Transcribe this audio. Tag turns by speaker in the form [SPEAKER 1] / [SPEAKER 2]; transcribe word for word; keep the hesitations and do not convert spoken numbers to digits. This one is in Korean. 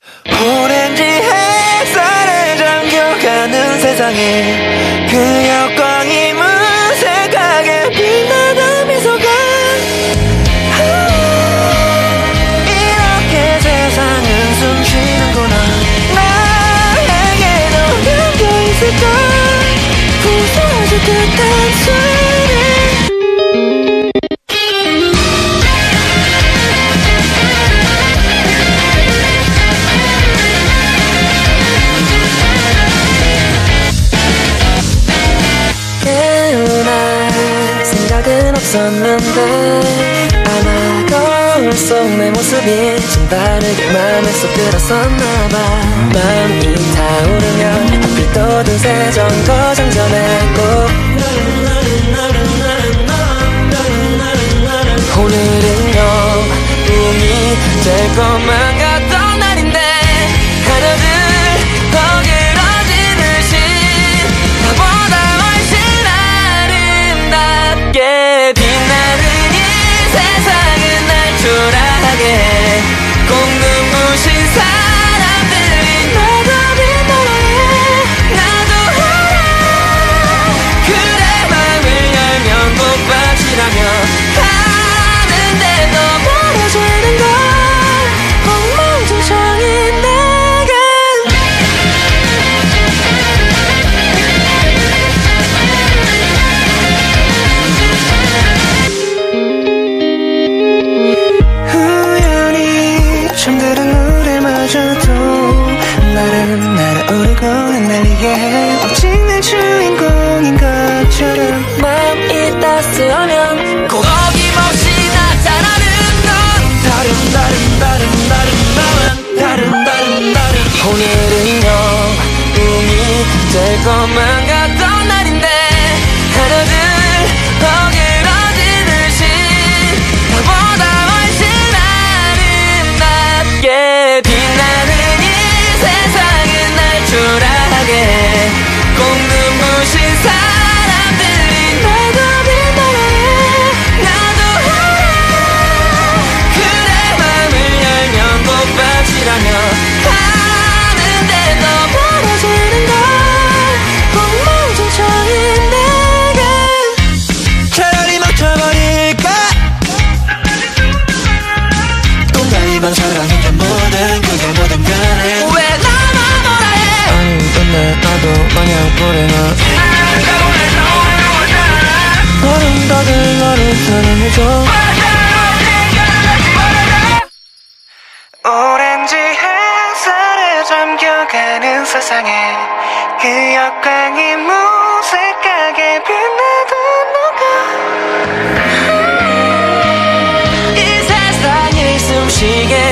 [SPEAKER 1] 오렌지 햇살에 잠겨가는 세상에 그 역광이 무색하게 빛나는 미소가 이렇게 세상은 숨쉬는구나. 나에게도 담겨있을까 부서질 듯한 소리. 없었는데 아마 거울 속 내 모습이 좀 다르게 맘에 쏙 들었었나봐. 마음이 타오르면 앞을 또 두세 정거장 전에 꼭 오늘은요 꿈이 될 것만 같던 날인데 하루들 어그러지듯이 나보다 훨씬 아름답게 빛나는 이 세상은 날 초라하게 꼭 눈부신 사람들이 나도 빛나래. 나도 알아 그래 맘을 열면 꽃밭이라며 하는데도 멀어지는 걸 엉망진창인 내겐. 우연히 잠드는 노래마저도 나를 날아오르고 흩날리게 오직 내 주인공인 것처럼 마음이 따스하면 꼭 어김없이 나타나는 넌 다른 다른 다른 다른 나만 다른 다른 다른. 오늘은요 꿈이 될 것만 같던 날인데 하루들 어그러지듯이 나보다 훨씬 아름답게 빛나는 이 세상은 날 초라하게 꼭 눈부신 사람들이 나도 빛나래. 나도 알아 그래 맘을 열면 꽃밭이라며 하는데도 멀어지는 걸 엉망진창인 내겐. 차라리 멈춰버릴까. 꿈과 사랑인 게 뭐든 그게 뭐든 간에 왜 나만 뭐라 해. 아니 근데 나도 마냥 불행한 아름다운 너를 사랑해줘. 오렌지 햇살에 잠겨가는 세상에 그 역광이 무색하게 빛나던 너가 이 세상을 숨쉬게